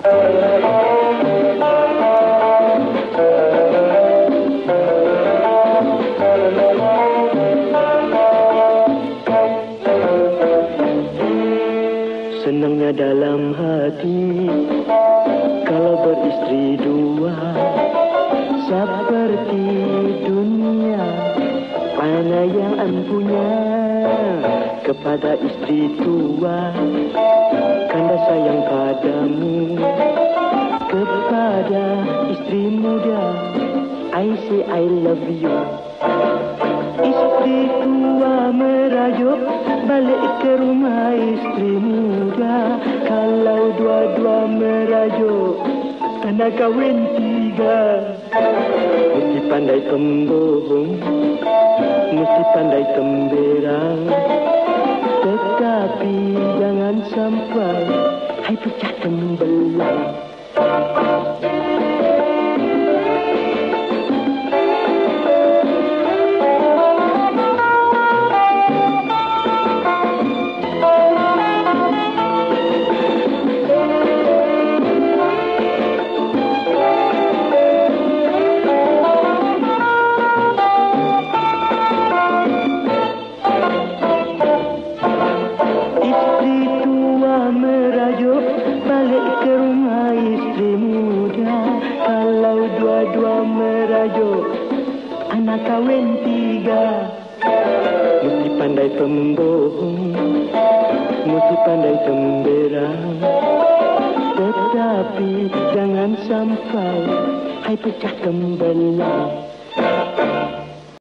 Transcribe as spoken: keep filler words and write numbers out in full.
Senangnya dalam hati kalau beristri dua, seperti dunia mana yang empunya kepada istri tua. Kanda sayang padamu, kepada istri muda I say I love you. Istri tua merajuk balik ke rumah istri muda. Kalau dua-dua merajuk tanda kahwin tiga. Mesti pandai pembohong, mesti pandai temberang, tetapi jangan sampai hai pecah tembelang. Anak kahwin tiga, mesti pandai pembohong, mesti pandai temberang, tetapi jangan sampai hai pecah tembelang.